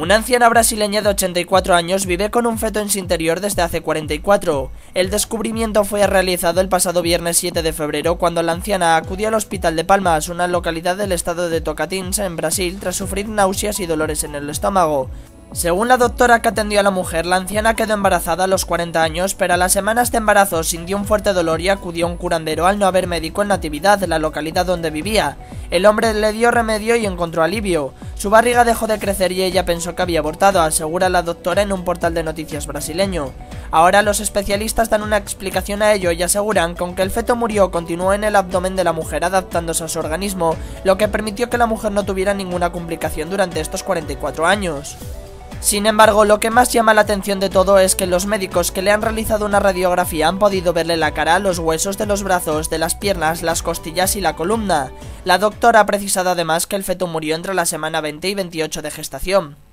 Una anciana brasileña de 84 años vive con un feto en su interior desde hace 44. El descubrimiento fue realizado el pasado viernes 7 de febrero cuando la anciana acudió al hospital de Palmas, una localidad del estado de Tocantins, en Brasil, tras sufrir náuseas y dolores en el estómago. Según la doctora que atendió a la mujer, la anciana quedó embarazada a los 40 años, pero a las semanas de embarazo sintió un fuerte dolor y acudió a un curandero al no haber médico en Natividad, de la localidad donde vivía. El hombre le dio remedio y encontró alivio. Su barriga dejó de crecer y ella pensó que había abortado, asegura la doctora en un portal de noticias brasileño. Ahora los especialistas dan una explicación a ello y aseguran que aunque el feto murió, continuó en el abdomen de la mujer adaptándose a su organismo, lo que permitió que la mujer no tuviera ninguna complicación durante estos 44 años. Sin embargo, lo que más llama la atención de todo es que los médicos que le han realizado una radiografía han podido verle la cara, los huesos de los brazos, de las piernas, las costillas y la columna. La doctora ha precisado además que el feto murió entre la semana 20 y 28 de gestación.